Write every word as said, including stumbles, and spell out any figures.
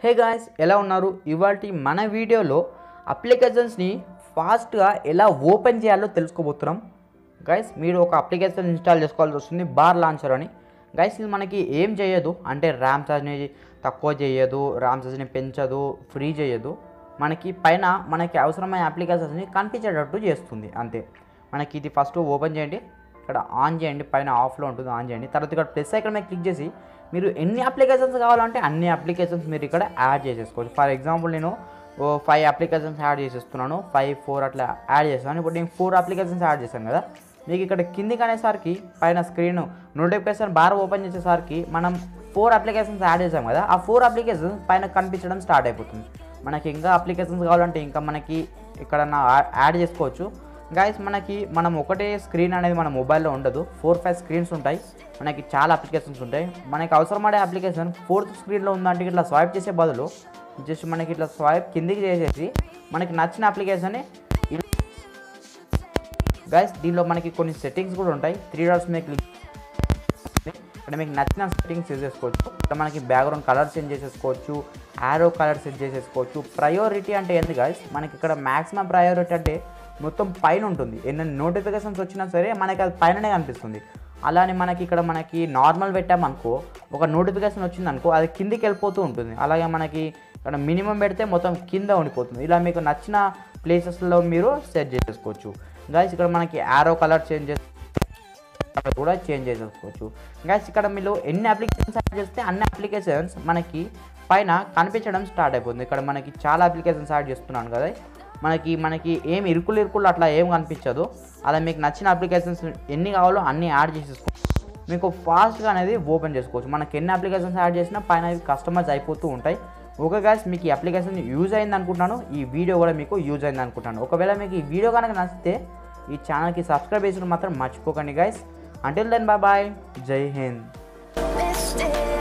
Hey guys, ఎలా ఉన్నారు? ఇవాల్టి మన వీడియోలో అప్లికేషన్స్ని ఫాస్ట్గా ఎలా ఓపెన్ చేయాలో తెలుసుకోబోతున్నాం. గైస్, మీరు ఒక అప్లికేషన్ ఇన్స్టాల్ చేసుకోవాల్సి వస్తుంది, బార్ లాంచర్ అని. గైస్, ఇది మనకి ఏం చేయదు అంటే ర్యామ్ ఛార్జ్ని తక్కువ చేయదు, ర్యామ్ ఛార్జ్ని పెంచదు, ఫ్రీ చేయదు. మనకి పైన మనకి అవసరమైన అప్లికేషన్స్ని కనిపించేటట్టు చేస్తుంది అంతే. మనకి ఇది ఫస్ట్ ఓపెన్ చేయండి, ఇక్కడ ఆన్ చేయండి, పైన ఆఫ్లో ఉంటుంది, ఆన్ చేయండి. తర్వాత ఇక్కడ ప్లస్ ఐకాన్ మీద క్లిక్ చేసి మీరు ఎన్ని అప్లికేషన్స్ కావాలంటే అన్ని అప్లికేషన్స్ మీరు ఇక్కడ యాడ్ చేసేసుకోవచ్చు. ఫర్ ఎగ్జాంపుల్ నేను ఫైవ్ అప్లికేషన్స్ యాడ్ చేసేస్తున్నాను, ఫైవ్ ఫోర్ అట్లా యాడ్ చేస్తాను. ఇప్పుడు నేను ఫోర్ అప్లికేషన్స్ యాడ్ చేశాను కదా, మీకు ఇక్కడ కిందికి అనేసరికి పైన స్క్రీన్ నోటిఫికేషన్ బార్ ఓపెన్ చేసేసరికి మనం ఫోర్ అప్లికేషన్స్ యాడ్ చేసాం కదా, ఆ ఫోర్ అప్లికేషన్స్ పైన కనిపించడం స్టార్ట్ అయిపోతుంది. మనకి ఇంకా అప్లికేషన్స్ కావాలంటే ఇంకా మనకి ఇక్కడ యాడ్ చేసుకోవచ్చు. గైస్, మనకి మనం ఒకటే స్క్రీన్ అనేది మన మొబైల్లో ఉండదు, ఫోర్ ఫైవ్ స్క్రీన్స్ ఉంటాయి, మనకి చాలా అప్లికేషన్స్ ఉంటాయి. మనకి అవసరపడే అప్లికేషన్ ఫోర్త్ స్క్రీన్లో ఉందంటే ఇట్లా స్వైప్ చేసే బదులు జస్ట్ మనకి ఇట్లా స్వైప్ కిందికి చేసేసి మనకి నచ్చిన అప్లికేషన్. గైస్, దీనిలో మనకి కొన్ని సెట్టింగ్స్ కూడా ఉంటాయి. త్రీ డాట్స్ మీద క్లిక్ ఇక్కడ మీకు నచ్చిన సెట్టింగ్స్ యూజ్ చేసుకోవచ్చు. ఇక్కడ మనకి బ్యాక్గ్రౌండ్ కలర్ చేంజ్ చేసేసుకోవచ్చు, యారో కలర్ సెట్ చేసేసుకోవచ్చు. ప్రయారిటీ అంటే ఏంది గైస్, మనకి ఇక్కడ మ్యాక్సిమం ప్రయారిటీ అంటే మొత్తం పైన ఉంటుంది. ఎన్ని నోటిఫికేషన్స్ వచ్చినా సరే మనకి అది పైననే కనిపిస్తుంది. అలానే మనకి ఇక్కడ మనకి నార్మల్ పెట్టామనుకో, ఒక నోటిఫికేషన్ వచ్చిందనుకో అది కిందికి వెళ్ళిపోతూ ఉంటుంది. అలాగే మనకి ఇక్కడ మినిమం పెడితే మొత్తం కింద ఉండిపోతుంది. ఇలా మీకు నచ్చిన ప్లేసెస్లో మీరు సెట్ చేసేసుకోవచ్చు. గైస్, ఇక్కడ మనకి యారో కలర్ చేంజ్ చేసి కూడా చేంజ్ చేసేసుకోవచ్చు. గైస్, ఇక్కడ మీరు ఎన్ని అప్లికేషన్స్ యాడ్ చేస్తే అన్ని అప్లికేషన్స్ మనకి పైన కనిపించడం స్టార్ట్ అయిపోతుంది. ఇక్కడ మనకి చాలా అప్లికేషన్స్ యాడ్ చేస్తున్నాను కదా, మనకి మనకి ఏం ఇరుకులు ఇరుకులు అట్లా ఏం కనిపించదు. అలా మీకు నచ్చిన అప్లికేషన్స్ ఎన్ని కావాలో అన్నీ యాడ్ చేసేసుకోవచ్చు. మీకు ఫాస్ట్గా అనేది ఓపెన్ చేసుకోవచ్చు. మనకి ఎన్ని అప్లికేషన్స్ యాడ్ చేసినా పైన కస్టమైజ్ అయిపోతూ ఉంటాయి. ఓకే గైస్, మీకు ఈ అప్లికేషన్ యూజ్ అయింది అనుకుంటున్నాను, ఈ వీడియో కూడా మీకు యూజ్ అయింది అనుకుంటాను. ఒకవేళ మీకు ఈ వీడియో కనుక నచ్చితే ఈ ఛానల్కి సబ్స్క్రైబ్ చేసిన మాత్రం మర్చిపోకండి guys. Until then bye bye, జై హింద్.